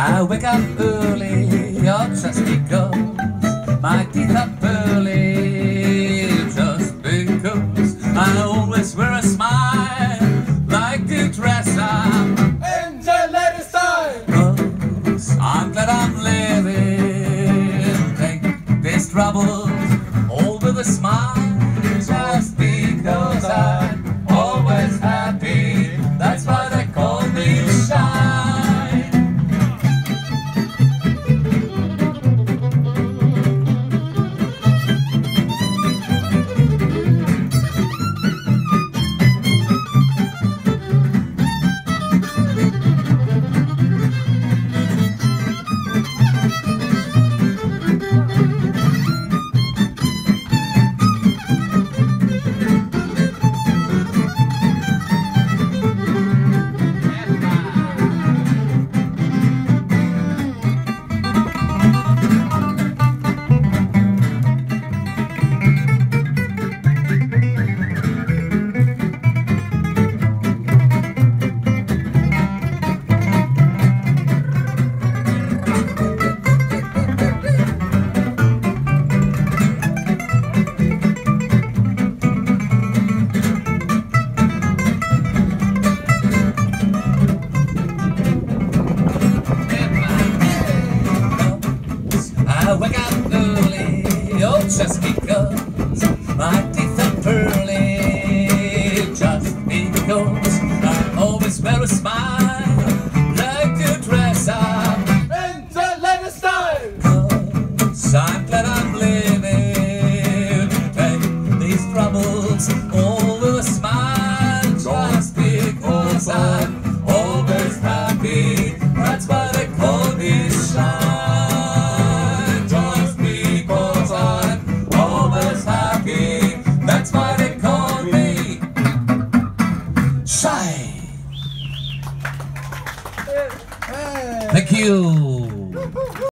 I wake up early, oh, just because my teeth are pearly, just because I always wear a smile, like to dress up in the latest style. 'Cause I'm glad I'm living, take these troubles all with a smile, just because I'm always happy, that's why they call me shy. I wake up early, oh, just because my teeth are pearly, just because I always wear a smile, like to dress up In the latest style. 'cause I'm glad I'm living, take these troubles